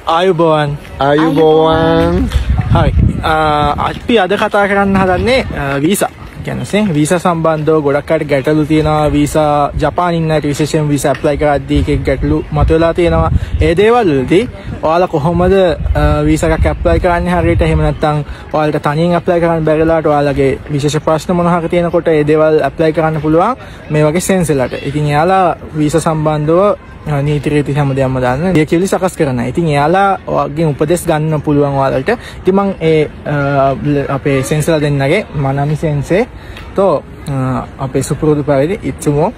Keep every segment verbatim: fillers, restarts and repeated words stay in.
ආයුබෝවන් ආයුබෝවන් හරි අපි අද කතා කරන්න හදන්නේ වීසා කියන්නේ වීසා සම්බන්ධව ගොඩක් අයට ගැටලු තියෙනවා වීසා ජපානින් අයට විශේෂයෙන් වීසා ඇප්ලයි කරද්දී එක ගැටලු මතුවලා තියෙනවා ඒ දේවල් වලදී ඔයාලා කොහොමද වීසා එකක් ඇප්ලයි කරන්නේ හරියට එහෙම නැත්නම් ඔයාලට තනියෙන් ඇප්ලයි කරන්න බැරිලාට ඔයාලගේ විශේෂ ප්‍රශ්න මොනවා හරි තියෙනකොට ඒ දේවල් ඇප්ලයි කරන්න පුළුවන් මේ වගේ සෙන්සර්ලට. ඉතින් එයාලා වීසා සම්බන්ධව නීති රීති හැමදේම දාන්න ලියකියවිලි සකස් කරනවා. ඉතින් එයාලා ඔයගෙන් උපදෙස් ගන්න පුළුවන් ඔයාලට. ඉතින් මම ඒ අපේ සෙන්සර්ලා දෙන්නගේ මනමි සෙන්සේ තෝ අපේ සුපුරුදු පරිදි ඉච්චුමෝ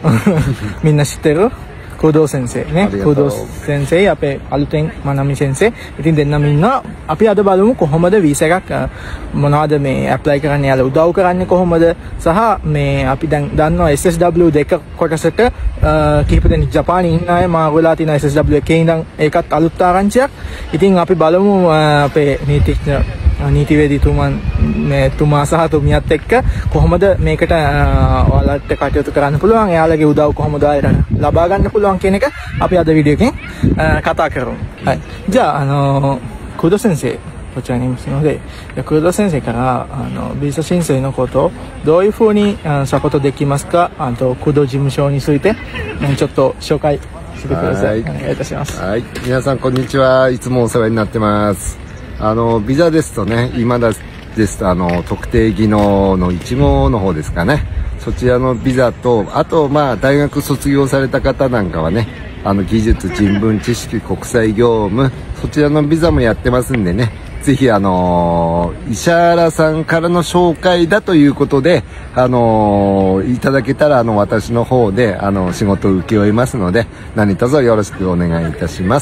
මින්නසිතරු කුඩෝ සෙන්සේ නේ කුඩෝ සෙන්සේ අපේ අලුතෙන් මනමි සෙන්සේ. ඉතින් දෙන්නම ඉන්නවා. අපි අද බලමු කොහොමද වීසා එකක් මොනවද මේ ඇප්ලයි කරන්න යාලා උදව් කරන්නේ කොහොමද සහ මේ අපි දැන් දන්නවා එස් එස් ඩබ්ලිව් දෙක කොටසට කිහිප දෙනෙක් ජපානයේ ඉන්න අය මාරු වෙලා තියෙන එස් එස් ඩබ්ලිව් එකේ ඉඳන් ඒකත් අලුත් ආරංචියක්. ඉතින් අපි බලමු අපේ නීතිඥ නීතිවේදීතුමන් මේ තුමා සහ තුමියත් එක්ක කොහොමද මේකට ඔයාලට කටයුතු කරන්න පුළුවන් එයාලගේ උදව් කොහොමද ලබා ගන්න පුළුවන් කියන එක අපි අද වීඩියෝ එකෙන් කතා කරමු.はい。じゃああの工藤先生こちらにいますので、工藤先生からあのビザ申請のことをどういうふうにサポートできますか、あと工藤事務所についてちょっと紹介してください。お願いいたします。 はい。皆さんこんにちは。いつもお世話になってます。あのビザですとね、今だですとあの特定技能のいち号の方ですかね。そちらのビザと、あとまあ大学卒業された方なんかはね、あの技術、人文知識、国際業務、そちらのビザもやってますんでね。ぜひあの石原さんからの紹介だということで、あのいただけたらあの私の方であの仕事を請け負いますので、何卒よろしくお願いいたします。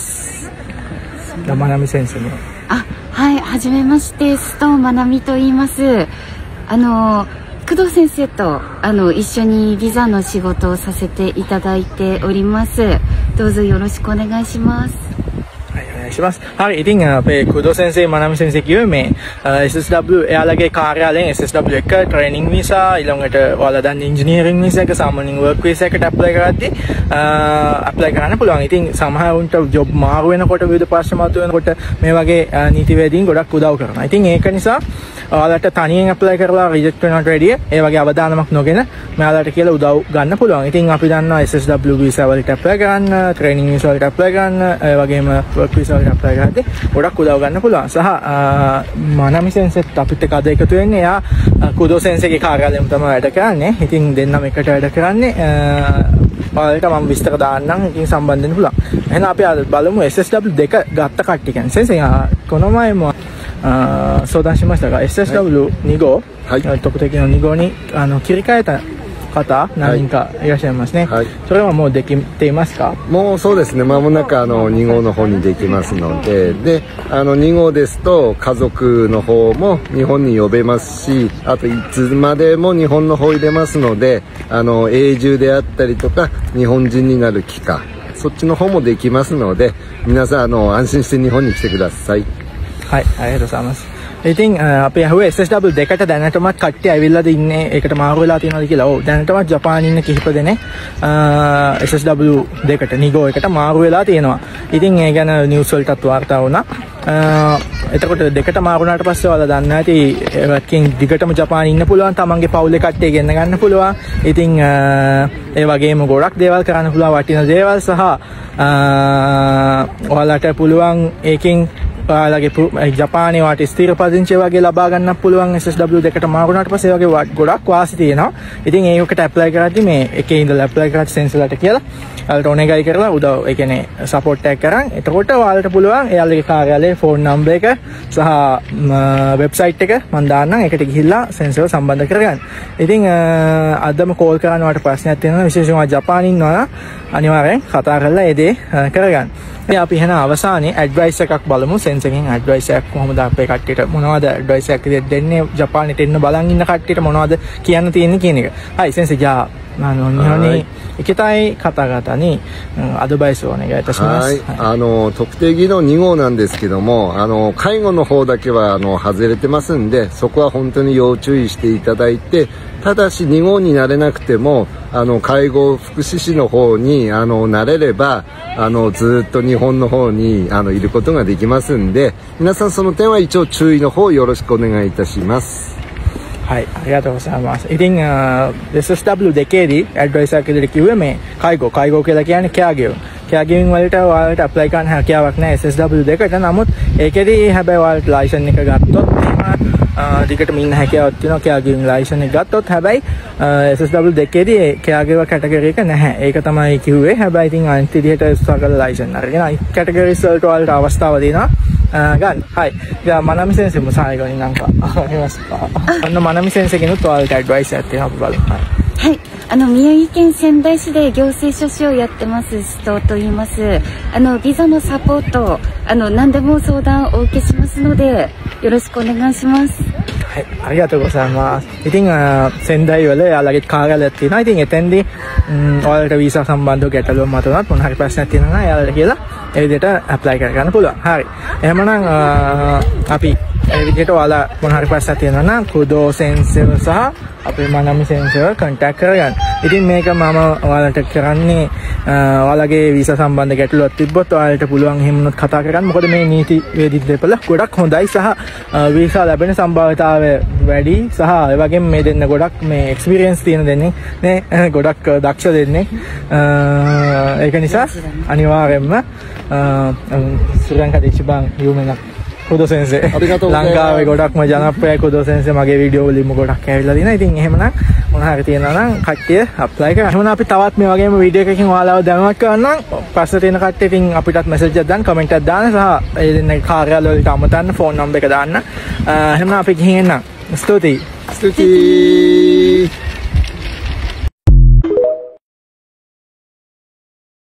山並先生の。 あ、はい、はじめまして、須藤まなみと言います。あの工藤先生とあの一緒にビザの仕事をさせていただいております。どうぞよろしくお願いします。 හරි ඉතින් අපේ කුඩෝ සෙන්සේ මනමි සෙන්සේ කිව්වේ මේ එස් එස් ඩබ්ලිව් එයාලගේ කාර්යාලයෙන් එස් එස් ඩබ්ලිව් එක ට්‍රේනින් වීසා ඊළඟට ඔයාලා දැන් ඉන්ජිනියරින් වීසා එක සාමාන්‍යයෙන් වර්ක් වීසා එකට ඇප්ලයි කරද්දී ඇප්ලයි කරන්න පුළුවන්. ඉතින් සමහරවිට ජොබ් මාරු වෙනකොට විවිධ ප්‍රශ්න මතුවෙනකොට මේ වගේ නීතිවේදීන් ගොඩක් උදව් කරනවා. ඉතින් ඒක නිසා ඔයාලට තනියෙන් ඇප්ලයි කරලා රිජෙක්ට් වෙනවට වැඩිය ඒ වගේ අවදානමක් නොගෙන මෙයාලට කියලා උදව් ගන්න පුළුවන්. ඉතින් අපි දන්නවා එස් එස් ඩබ්ලිව් වීසා වලට ඇප්ලයි කරන්න, ට්‍රේනින් වීසා වලට ඇප්ලයි කරන්න, ඒ වගේම වර්ක් වීසා වලට ඇප්ලයි කරද්දී ගොඩක් උදව් ගන්න පුළුවන්. සහ මනමි සෙන්සෙත් අපිත් එක්ක අද එකතු වෙන්නේ. එයා කුඩෝ සෙන්සේගේ කාර්යාලයෙන් තමයි වැඩ කරන්නේ. ඉතින් දෙන්නම එකට වැඩ කරන්නේ. ඔයාලට මම විස්තර දාන්නම්. ඉතින් සම්බන්ධ වෙන්න පුළුවන්. එහෙනම් අපි අද බලමු එස් එස් ඩබ්ලිව් දෙක ගත්ත කට්ටිය කියන්නේ. සෙන්සේ කොනොමයිも相談しましたが エスエスダブリューに 号、はい、特定のに号にあの切り替えた方何人かいらっしゃいますね、はい、それはもうできていますか？ もうそうですね、間もなくあのに号の方にできますので、であのに号ですと家族の方も日本に呼べますし、あといつまでも日本の方入れますので、あの永住であったりとか日本人になる期間、そっちの方もできますので、皆さんあの安心して日本に来てください。 はい、ありがとうございます。ඉතින් අපි අහුවේ එස් එස් ඩබ්ලිව් දෙකට දැනටමත් කට්ටිය ඇවිල්ලාද ඉන්නේ ඒකට මාරු වෙලා තියෙනවද කියලා. ඔව් දැනටමත් ජපානයේ ඉන්න කිහිප දෙනෙක් එස් එස් ඩබ්ලිව් දෙකට නිගෝ එකට මාරු වෙලා තියෙනවා. ඉතින් ඒ ගැන නිවුස් වලටත් වාර්තා වුණා. එතකොට දෙකට මාරු වුණාට පස්සේ ඔයාලා දන්නා ඇති ඒකකින් දිගටම ජපානයේ ඉන්න පුළුවන්, තමන්ගේ පවුලේ කට්ටිය ගෙන්න ගන්න පුළුවන්. ඉතින් ඒ වගේම ගොඩක් දේවල් කරන්න පුළුවන්, වටින දේවල් සහ ඔයාලට පුළුවන් ඒකෙන් ඔයාලගේ ජපානයේ වාට ස්ථිර පදිංචිය වගේ ලබා ගන්නත් පුළුවන්. එස් එස් ඩබ්ලිව් දෙකට මාරු වුණාට පස්සේ ඒ වගේ ගොඩක් වාසි තියෙනවා. ඉතින් ඒකට ඇප්ලයි කරද්දී මේ එකේ ඉඳලා ඇප්ලයි කරද්දී සෙන්සර්ලට කියලා ඔයාලට ඕනෙගයි කරලා උදව් ඒ කියන්නේ සපෝට් එකක් කරන් එතකොට ඔයාලට පුළුවන් එයාලගේ කාර්යාලයේ ෆෝන් නම්බර් එක සහ වෙබ්සයිට් එක මම දාන්නම්. ඒකට ගිහිල්ලා සෙන්සර්ව සම්බන්ධ කරගන්න. ඉතින් අදම කෝල් කරන්න වට ප්‍රශ්නයක් තියෙනවා, විශේෂයෙන්ම ජපානයේ ඉන්නවා අනිවාර්යෙන් කතා කරලා ඒ දේ කරගන්න. ඉතින් අපි එහෙනම් අවසානයේ ඇඩ්වයිස් එකක් බලමු. සෙන්සර්ගෙන් ඇඩ්වයිස් එකක් කොහොමද අපේ කට්ටියට මොනවද ඇඩ්වයිස් එකක් දෙන්නේ ජපානයේ එන්න බලන් ඉන්න කට්ටියට මොනවද කියන්න තියෙන්නේ කියන එක. හයි සෙන්සර්,じゃああの日本に行きたい方々に、うん、アドバイスをお願いいたします。 はい、はい、あの特定技能に号なんですけども、あの介護の方だけはあの外れてますんで、そこは本当に要注意していただいて、ただしに号になれなくてもあの介護福祉士の方にあのなれればあのずっと日本の方にあのいることができますんで、皆さんその点は一応注意の方よろしくお願いいたします。 はい、ありがとうございます。ඉතින් එස් එස් ඩබ්ලිව් දෙකේදී ඇඩ්වයිසර් කෙනෙක් කිව්වේ මේ කායිගෝ කායිගෝ කියලා කියන්නේ care giving. care giving වලට ඔයාලට ඇප්ලයි කරන්න හැකියාවක් නැහැ එස් එස් ඩබ්ලිව් දෙකට. නමුත් ඒකෙදී හැබැයි ඔයාලට ලයිසන් එක ගත්තොත් එහෙම දිගටම ඉන්න හැකියාවක් තියෙනවා care giving ලයිසන් එක ගත්තොත්. හැබැයි එස් එස් ඩබ්ලිව් දෙකේදී care giver කැටගරි එක නැහැ. ඒක තමයි කිව්වේ. හැබැයි ඉතින් අනිත් විදිහට ස්ට්‍රගල් ලයිසන් අරගෙන අනිත් කැටගරිස් වලට ඔයාලට අවස්ථාව දෙනවා ගන්න.はい。じゃあ、まなみ先生も最後になんかありますか？あの、まなみ先生のとあるアドバイスやっていうのは、はい。 はい。あの、宮城県仙台市で行政書士をやってます、須藤と言います。あの、ビザのサポート、あの、何でも相談をお受けしますので、よろしくお願いします。 はい、ありがとうございます。ඉතින් සෙන්ඩයි වල යාළගේ කාර්යාලයක් තියෙනවා. ඉතින් එතෙන්දී ඔයාලට වීසා සම්බන්ධව ගැටලුවක් මතුනොත් මොන හරි ප්‍රශ්නයක් තියෙනවා නම් යාළට කියලා ඒ විදිහට ඇප්ලයි කරගන්න පුළුවන්. හරි. එහෙමනම් අපි ඒ විදිහට ඔයාලා මොන හරි ප්‍රශ්නයක් තියෙනවා නම් කුඩෝ සෙන්සර් සහ අපේ මනමි සෙන්සර් කන්ටැක්ට් කරගන්න. ඉතින් මේක මම ඔයාලට කරන්නේ ඔයාලගේ වීසා සම්බන්ධ ගැටලුවක් තිබ්බොත් ඔයාලට පුළුවන් එහෙම උනොත් කතා කරගන්න. මොකද මේ නීති වේදිත දෙපළ ගොඩක් හොඳයි සහ වීසා ලැබෙන සම්භාවිතාවය වැඩි සහ ඒ වගේම මේ දෙන්න ගොඩක් මේ එක්ස්පීරියන්ස් තියෙන දෙන්නේ නේ ගොඩක් දක්ෂ දෙන්නේ. ඒක නිසා අනිවාර්යයෙන්ම ශ්‍රී ලංකා දේශබාන් යුමෙනක් කුඩෝ සෙන්සේ ලංකාවේ ගොඩක්ම ජනප්‍රිය කුඩෝ සෙන්සේ මගේ වීඩියෝ වලින්ම ගොඩක් ඇවිල්ලා දිනා. ඉතින් එහෙමනම් මොන හරි තියෙනවා නම් කට්ටිය අප්ලයි කරන්න. එහෙනම් අපි තවත් මේ වගේම වීඩියෝ එකකින් ඔයාලව දැනුවත් කරන්නම්. ප්‍රශ්න තියෙන කට්ටිය ඉතින් අපිටත් මැසේජ් එකක් දාන්න, කමෙන්ට් එකක් දාන්න සහ ඒ දෙන්නේ කාර්යාලය වලට අමතන්න ෆෝන් නම්බර් එක දාන්න. එහෙනම් අපි ගිහින් එන්නම්. ස්තුතියි. ස්තුතියි.